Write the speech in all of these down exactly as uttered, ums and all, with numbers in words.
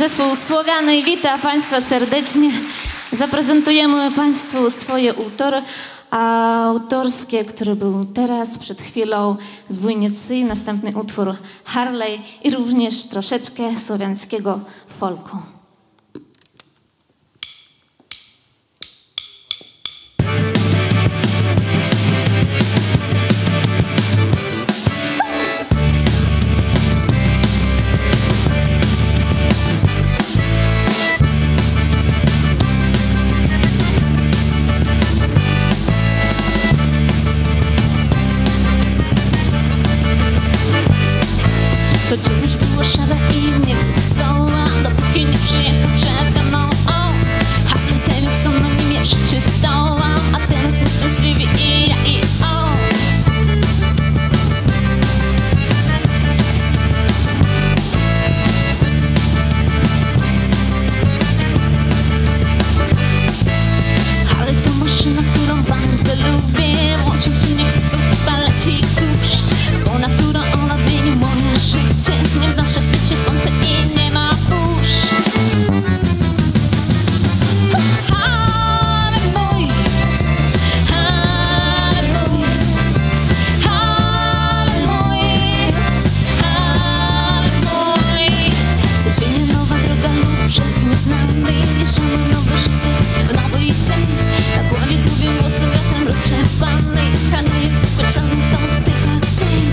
Zespół Słogany wita Państwa serdecznie. Zaprezentujemy Państwu swoje utwory autorskie, który był teraz, przed chwilą z Bujnicy, następny utwór Harley i również troszeczkę słowiańskiego folku. Co czynisz było szare i niewesoła, dopóki nie przyjechał przede mną. Harley Davidson na imię przeczytałam, a teraz są szczęśliwi i ja i on. Harley to maszyna, którą bardzo lubię. Łączą przy mnie chyba leci kurz. Złą naturą ona zmieni moje życie. Z nim zawsze świeci słońce i nie ma burz. Harley mój, Harley mój, Harley mój, Harley mój. Codziennie nowa droga lub brzeg nieznany. Jeżdżamy nowe życie w nowej dzień. Na głowie gubię włosy wiatrem roztrzepany. Z Harley jak zakończony to tylko cień.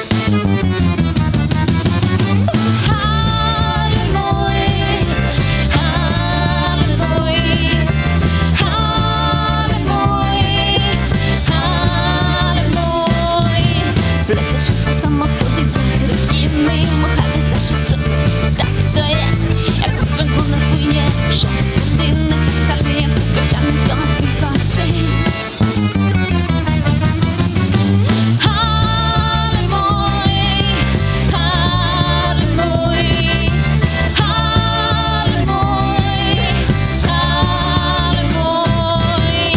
Lecę szybko samochody wygrywimy. Harley zawsze stoi, tak to jest. Jak od węglu napłynie przez godziny. Harley jest skończony to tylko cień. Harley mój, Harley mój, Harley mój, Harley mój.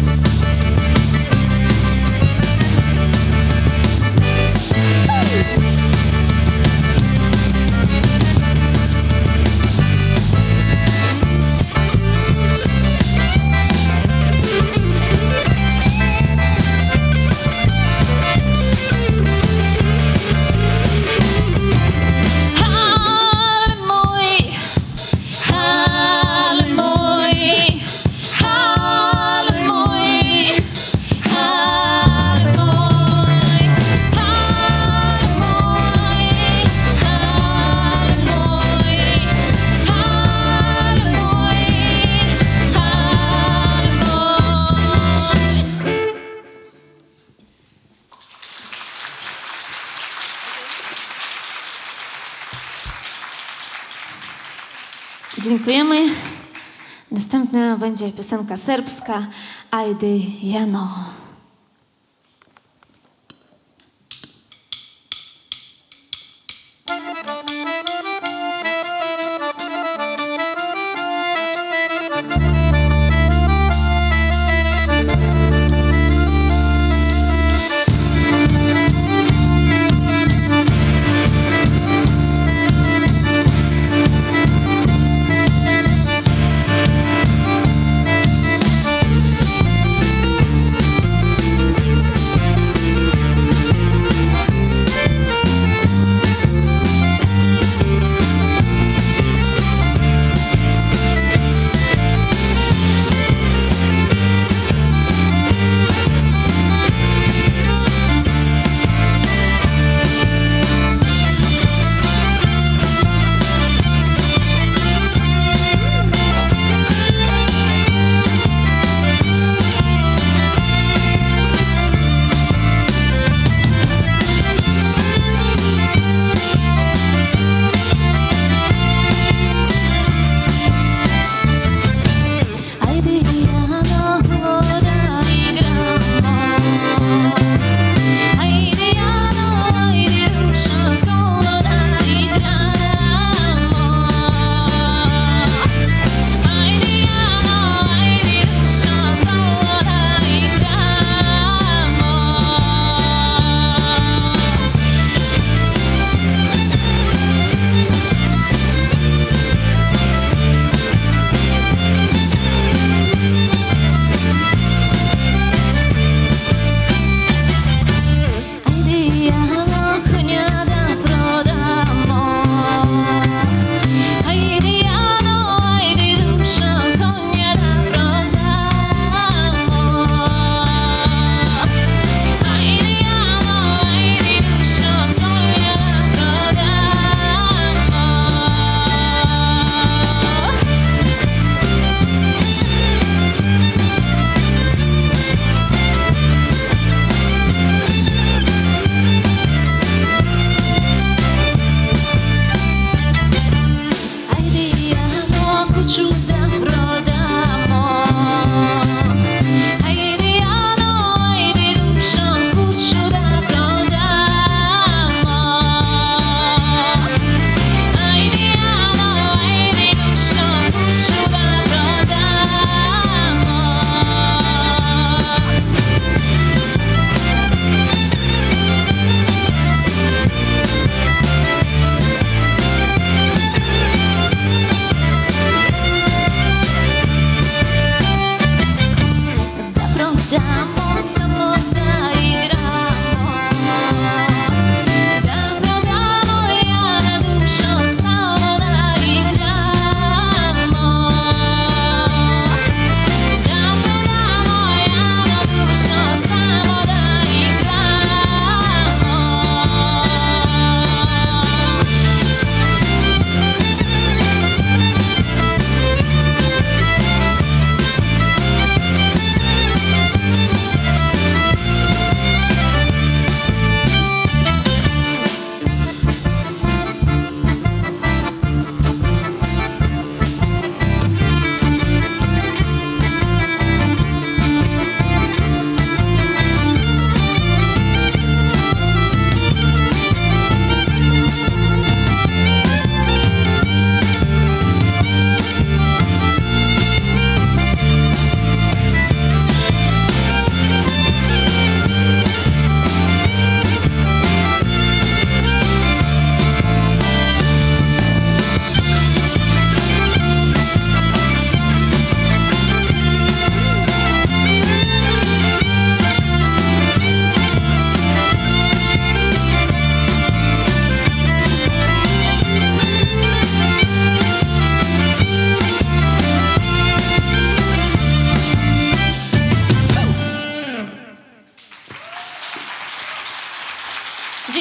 Dziękujemy. Następna będzie piosenka serbska Ajde Jano. Harley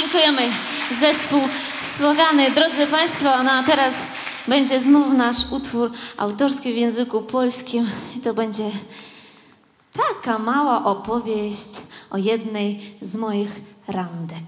dziękujemy. Zespół Słowiany. Drodzy Państwo, no a teraz będzie znów nasz utwór autorski w języku polskim. I to będzie taka mała opowieść o jednej z moich randek.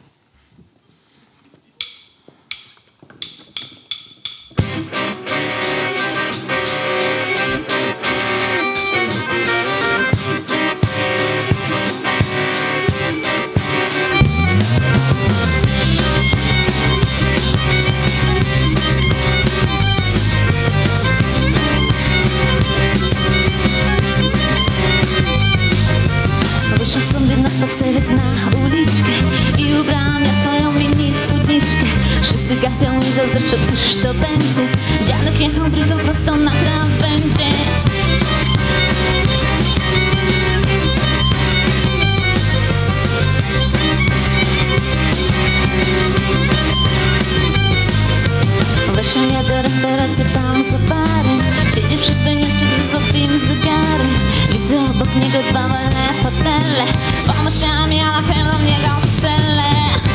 Wyszłam sobie na spacerek na uliczkę i ubrałam ja swoją mini spódniczkę. Wszyscy gapią i zazdroczą, cóż to będzie. Dziadek jechał drogą prosto na krawędzie. Weszłam ja do restauracji tam za barem. Siedzi przystojniaczek ze złotym zegarem. Widzę obok niego dwa wolne fotele. Pomyślałam, ja na pewno w niego strzelę.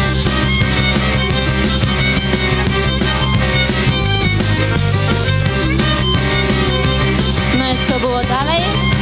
No i co było dalej?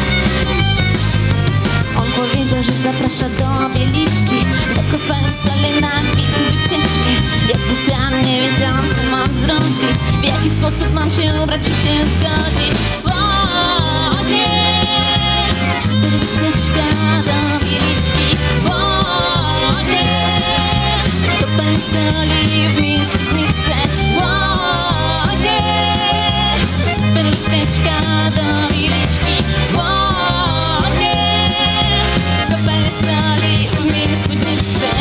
On powiedział, że zaprasza do Bieliczki, do kopalni soli na wielką wycieczkę. Ja zgubiłam, nie wiedziałam, co mam zrobić, w jaki sposób mam się ubrać i się zgodzić. O nie, super wycieczka do Bieliczki. O nie, kopalni soli w Mińsknicy. O nie, super wycieczka do Bieliczki. O nie, kopalni soli w Mińsknicy.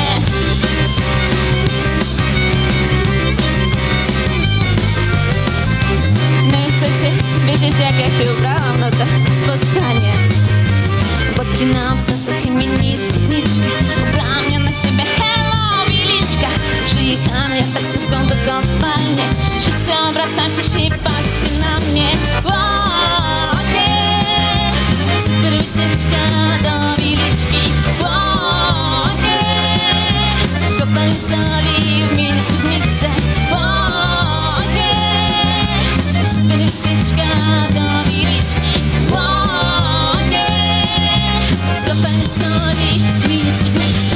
No i chcecie wiedzieć, jak ja się ubrałam na to spotkanie? Boki na obsadzach i mini spódniczki. Ubrałam ja na siebie, hello, Bieliczka. Przyjechałam ja taksówką do kopalni. Wszyscy obracacie się i patrzcie na mnie. O nie, super wycieczka do Bieliczki. O nie, kopalni soli w Mińsknicy. O nie, super wycieczka do Bieliczki. O nie, kopalni soli w Mińsknicy.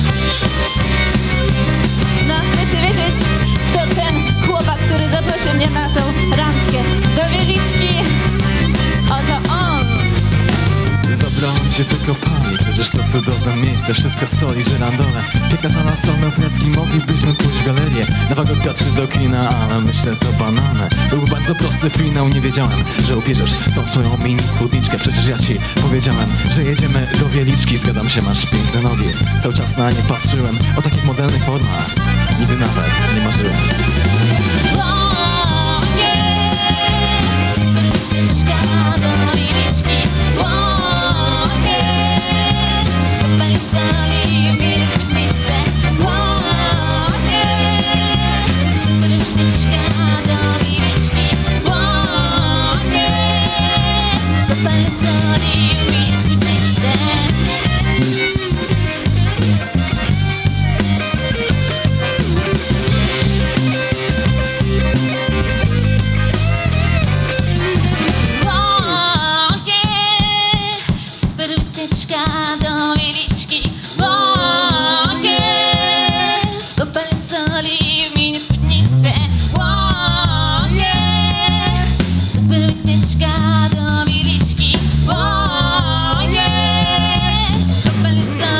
No, chcecie wiedzieć, kto ten chłopak, który zaprosił mnie na tą randkę do Bieliczki? Oto on! Zabrałem cię do kopalni, przecież to cudowne miejsce. Wszystko soli, żyrandole, piękna sala solna freski. Moglibyśmy pójść w galerię, na Wagotka czy do kina, ale myślę to banalne. Był bardzo prosty finał, nie wiedziałem, że ubierzesz tą swoją mini spódniczkę. Przecież ja ci powiedziałem, że jedziemy do Wieliczki. Zgadzam się, masz piękne nogi, cały czas na nie patrzyłem. O takich modernnych formach nigdy nawet nie marzyłem. O nie, super wycieczka do Bieliczki. O nie, kopalni soli w Mińsknicy. O nie, super wycieczka do Bieliczki. O nie, kopalni soli w Mińsknicy. O nie, super wycieczka do Bieliczki. O nie, kopalni soli w Mińsknicy. O nie, super wycieczka do Bieliczki. O nie, kopalni soli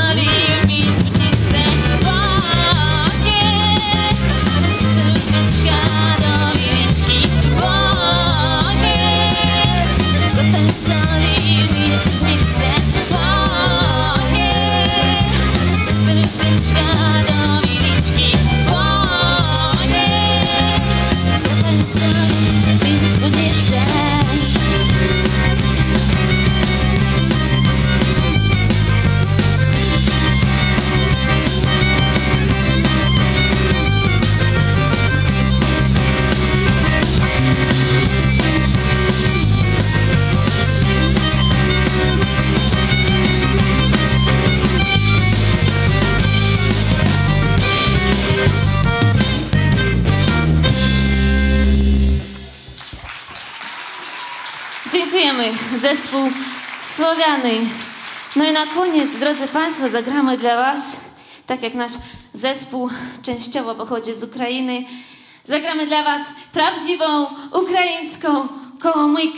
zespół Słowiany. No i na koniec, drodzy Państwo, zagramy dla Was, tak jak nasz zespół częściowo pochodzi z Ukrainy, zagramy dla Was prawdziwą ukraińską kołomyjkę.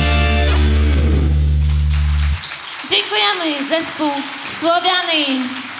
Dziękujemy, zespół Słowiany.